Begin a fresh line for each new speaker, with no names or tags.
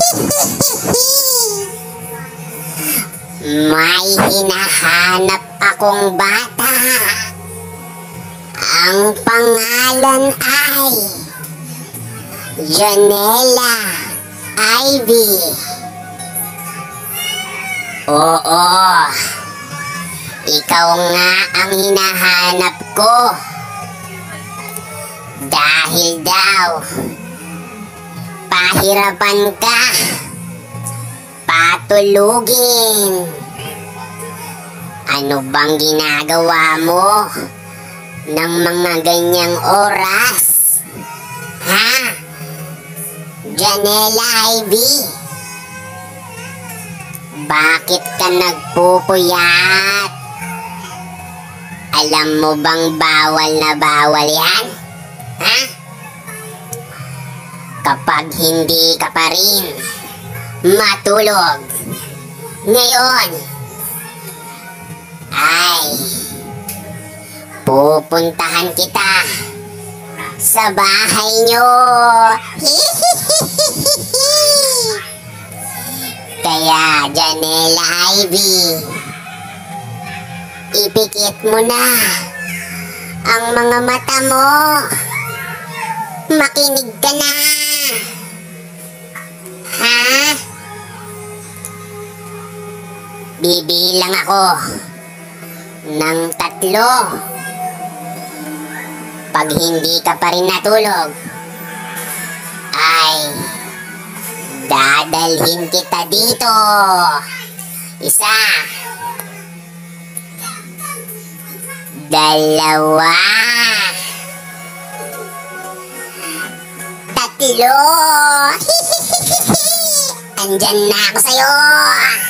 May hinahanap akong bata. Ang pangalan ay Janela Ivy. Oo, ikaw nga ang hinahanap ko. Dahil daw pahirapan ka patulugin. Ano bang ginagawa mo ng mga ganyang oras? Ha? Janela Ivy? Bakit ka nagpupuyat? Alam mo bang bawal na bawal yan? Ha? Kapag hindi ka pa rin matulog ngayon, ay pupuntahan kita sa bahay nyo. Kaya Janela Ivy, ipikit mo na ang mga mata mo. Makinig ka na. Ha? Bibilang ako ng 3. Pag hindi ka pa rin natulog, ay dadalhin kita dito. 1, 2, 3. Andyan na ako sa'yo.